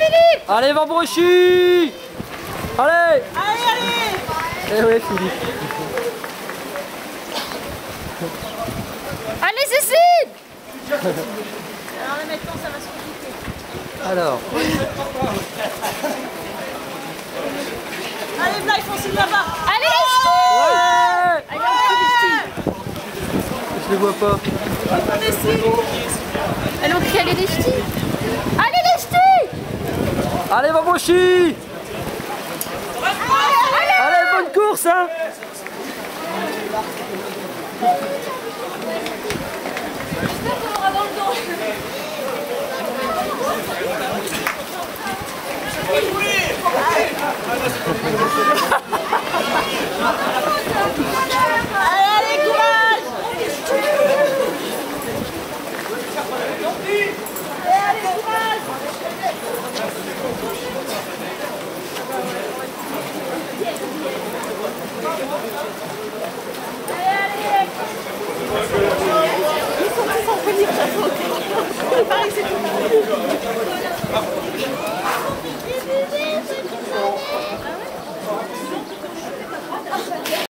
Philippe! Allez, Wambrechies! Allez! Allez, allez! Eh ouais, Philippe. Allez, Cécile! Alors là maintenant ça va se compliquer. Alors. Allez, Bla, il faut aussi là-bas. Allez, les ch'tis! Ouais! Allez, on fait les ch'tis. Je les vois pas. Allez, on crie, allez, les ch'tis! Allez, les ch'tis! Allez, Wambrechies! Allez, bonne course, hein! Allez, courage! Allez, courage! Ils sont tous en venir, de toute façon. Pareil, c'est tout.